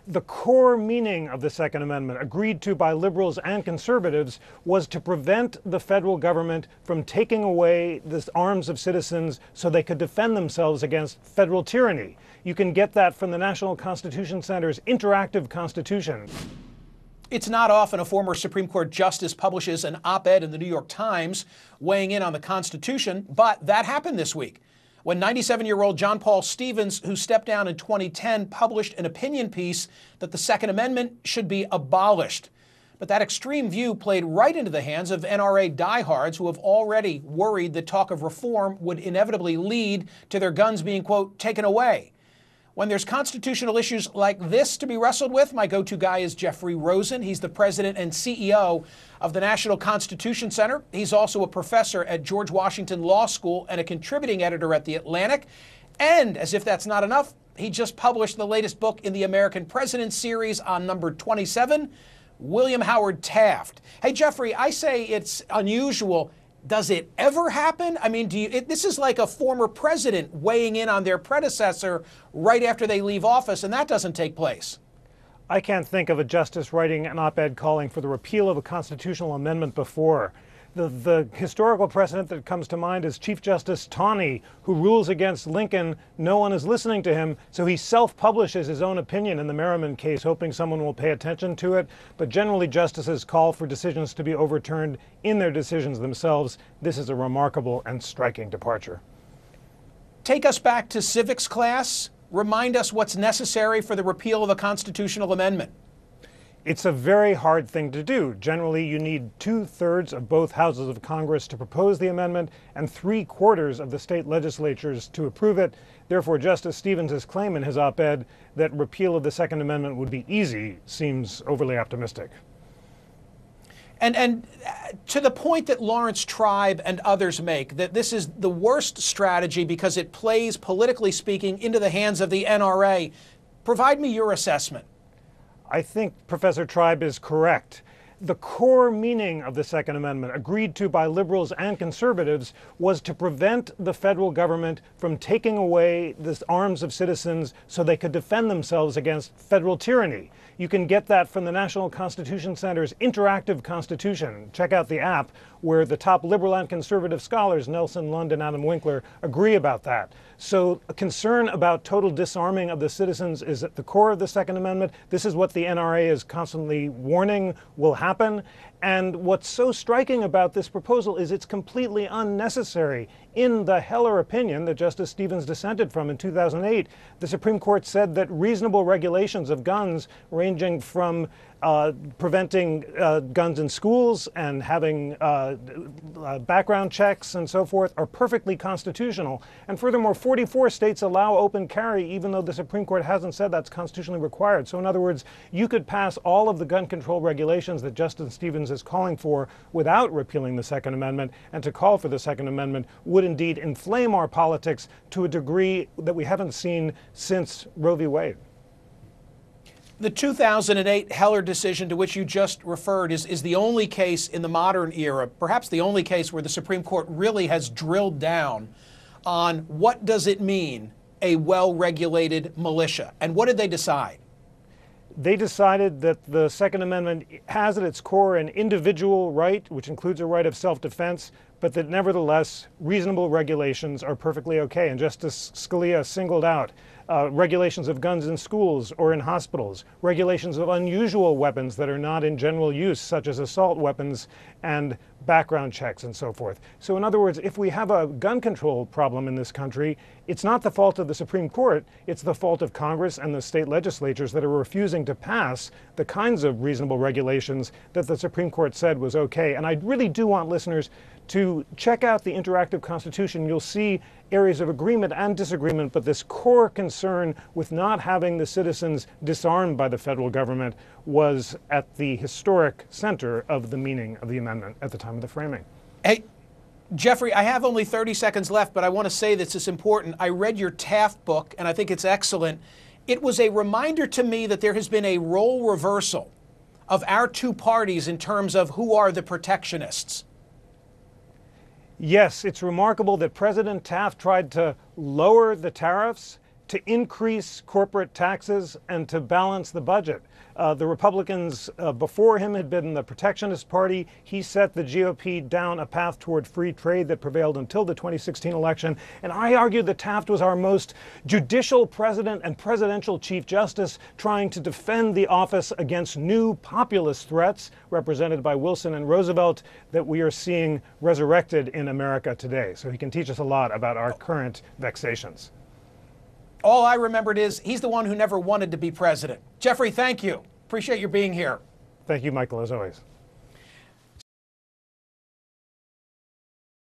The core meaning of the Second Amendment, agreed to by liberals and conservatives, was to prevent the federal government from taking away the arms of citizens so they could defend themselves against federal tyranny. You can get that from the National Constitution Center's interactive constitution. It's not often a former Supreme Court justice publishes an op-ed in the New York Times weighing in on the Constitution, but that happened this week when 97-year-old John Paul Stevens, who stepped down in 2010, published an opinion piece that the Second Amendment should be abolished. But that extreme view played right into the hands of NRA diehards who have already worried that talk of reform would inevitably lead to their guns being, quote, taken away. When there's constitutional issues like this to be wrestled with, my go-to guy is Jeffrey Rosen. He's the president and CEO of the National Constitution Center. He's also a professor at George Washington Law School and a contributing editor at The Atlantic. And as if that's not enough, he just published the latest book in the American President series on number 27, William Howard Taft. Hey, Jeffrey, I say it's unusual. Does it ever happen? I mean, this is like a former president weighing in on their predecessor right after they leave office, and that doesn't take place. I can't think of a justice writing an op-ed calling for the repeal of a constitutional amendment before. The historical precedent that comes to mind is Chief Justice Taney, who rules against Lincoln. No one is listening to him, so he self-publishes his own opinion in the Merriman case, hoping someone will pay attention to it. But generally, justices call for decisions to be overturned in their decisions themselves. This is a remarkable and striking departure. Take us back to civics class. Remind us what's necessary for the repeal of a constitutional amendment. It's a very hard thing to do. Generally, you need 2/3 of both houses of Congress to propose the amendment and 3/4 of the state legislatures to approve it. Therefore, Justice Stevens' claim in his op-ed that repeal of the Second Amendment would be easy seems overly optimistic. And to the point that Lawrence Tribe and others make, that this is the worst strategy because it plays, politically speaking, into the hands of the NRA, provide me your assessment. I think Professor Tribe is correct. The core meaning of the Second Amendment, agreed to by liberals and conservatives, was to prevent the federal government from taking away the arms of citizens so they could defend themselves against federal tyranny. You can get that from the National Constitution Center's interactive constitution. Check out the app where the top liberal and conservative scholars, Nelson Lund and Adam Winkler, agree about that. So a concern about total disarming of the citizens is at the core of the Second Amendment. This is what the NRA is constantly warning will happen. And what's so striking about this proposal is it's completely unnecessary. In the Heller opinion that Justice Stevens dissented from in 2008, the Supreme Court said that reasonable regulations of guns, ranging from preventing guns in schools and having background checks and so forth, are perfectly constitutional. And furthermore, 44 states allow open carry, even though the Supreme Court hasn't said that's constitutionally required. So in other words, you could pass all of the gun control regulations that Justice Stevens is calling for without repealing the Second Amendment, and to call for the Second Amendment would indeed inflame our politics to a degree that we haven't seen since Roe v. Wade. The 2008 Heller decision to which you just referred is the only case in the modern era, perhaps the only case where the Supreme Court really has drilled down on what does it mean, a well-regulated militia. And what did they decide? They decided that the Second Amendment has at its core an individual right, which includes a right of self-defense, but that nevertheless reasonable regulations are perfectly okay. And Justice Scalia singled out regulations of guns in schools or in hospitals, regulations of unusual weapons that are not in general use, such as assault weapons and background checks and so forth. So in other words, if we have a gun control problem in this country, it's not the fault of the Supreme Court, it's the fault of Congress and the state legislatures that are refusing to pass the kinds of reasonable regulations that the Supreme Court said was okay. And I really do want listeners to check out the interactive constitution. You'll see areas of agreement and disagreement, but this core concern with not having the citizens disarmed by the federal government was at the historic center of the meaning of the amendment at the time of the framing. Hey, Jeffrey, I have only 30 seconds left, but I want to say this is important. I read your Taft book, and I think it's excellent. It was a reminder to me that there has been a role reversal of our two parties in terms of who are the protectionists. Yes, it's remarkable that President Taft tried to lower the tariffs to increase corporate taxes and to balance the budget. The Republicans before him had been the protectionist party. He set the GOP down a path toward free trade that prevailed until the 2016 election. And I argue that Taft was our most judicial president and presidential chief justice, trying to defend the office against new populist threats represented by Wilson and Roosevelt that we are seeing resurrected in America today. So he can teach us a lot about our current vexations. All I remembered is he's the one who never wanted to be president. Jeffrey, thank you. Appreciate your being here. Thank you, Michael, as always.